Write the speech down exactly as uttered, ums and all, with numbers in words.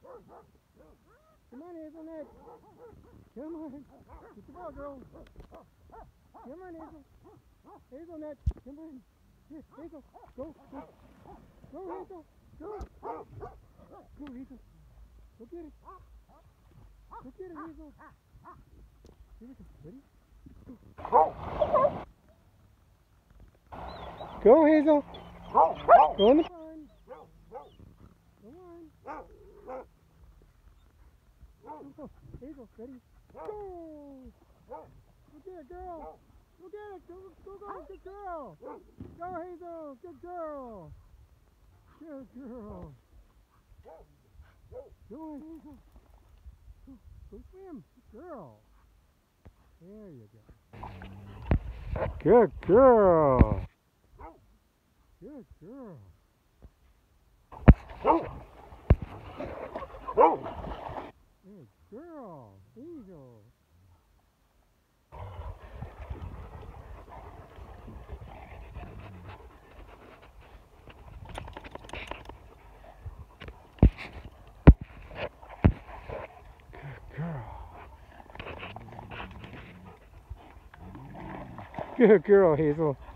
Come on, Hazelnut. Come on. Get the ball, girl. Come on, Hazel. Hazelnut. Come on. Here, Hazel. Go. Go. Go, Hazel. Go. Go, Hazel. Go get it. Go get it, Hazel. Here we go. Ready? Go. Go, Hazel. Go in the pond. Come on. Go. Hazel, ready? Go. Go get it, girl. Go get it. Go, go, go. Good girl. Go, Hazel. Good girl. Good girl. Go on, Hazel. Go, go swim. Good girl. There you go. Good girl. Good girl. Good girl. Hazel. Good girl, Hazel.